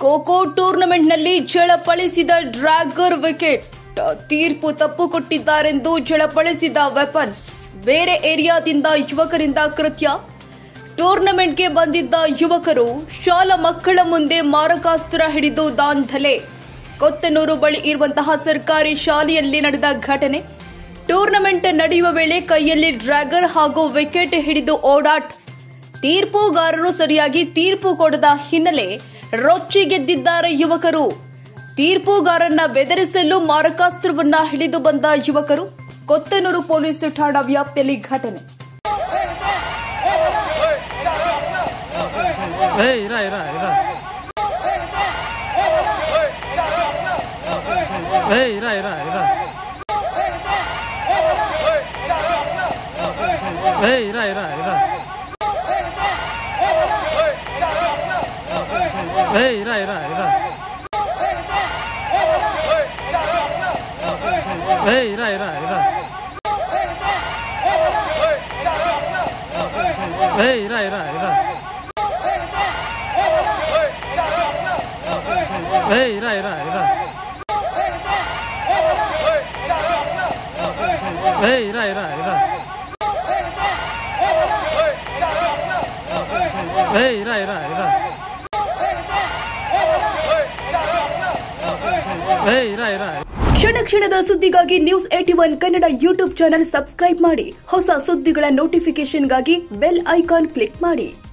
Kho ಟೂರ್ನಮೆಂಟ್ನಲ್ಲಿ ಝಳಪಳಿಸಿದ ಡ್ರ್ಯಾಗರ್ wicket. ತೀರ್ಪು ತಪ್ಪು ಕೊಟ್ಟಿದ್ದಾರೆಂದು ಝಳಪಳಿಸಿದ weapons. ಬೇರೆ ಏರಿಯಾದಿಂದ ಯುವಕರಿಂದ ಕೃತ್ಯ. ಟೂರ್ನಮೆಂಟ್ಗೆ ಬಂದಿದ್ದ ಯುವಕರು ಶಾಲಾ ಮಕ್ಕಳ ಮುಂದೆ ಮಾರಕಾಸ್ತ್ರ ಹಿಡಿದು ದಾಂಧಲೆ. ಕೊತ್ತನೂರು ಬಳಿ ಇರುವಂತಹ ಸರ್ಕಾರಿ ಶಾಲೆಯಲ್ಲಿ ನಡೆದ ಘಟನೆ. ಟೂರ್ನಮೆಂಟ್ ನಡೆಯುವ ವೇಳೆ ಕೈಯಲ್ಲಿ ಡ್ರ್ಯಾಗರ್ ಹಾಗೂ ವಿಕೆಟ್ ಹಿಡಿದು ಓಡಾಟ. ತೀರ್ಪುಗಾರರು ಸರಿಯಾಗಿ ತೀರ್ಪು ಕೊಡದ ಹಿನ್ನೆಲೆ ರೊಚ್ಚಿಗೆದ್ದಿದ್ದಾರೆ ಯುವಕರು. ತೀರ್ಪುಗಾರನ್ನ ಬೆದರಿಸಲು ಮಾರಕಾಸ್ತ್ರವನ್ನ ಹಿಡಿದು ಬಂದ ಯುವಕರು. ಕೊತ್ತನೂರು ಪೊಲೀಸ್ ಠಾಣಾ ವ್ಯಾಪ್ತಿಯಲ್ಲಿ ಘಟನೆ. ಕ್ಷಣ ಕ್ಷಣದ ಸುದ್ದಿಗಾಗಿ news 81 Kannada YouTube channel subscribe ಮಾಡಿ. ಹೊಸ ಸುದ್ದಿಗಳ ನೋಟಿಫಿಕೇಶನ್ಗಾಗಿ ಬೆಲ್ ಐಕಾನ್ ಕ್ಲಿಕ್ ಮಾಡಿ.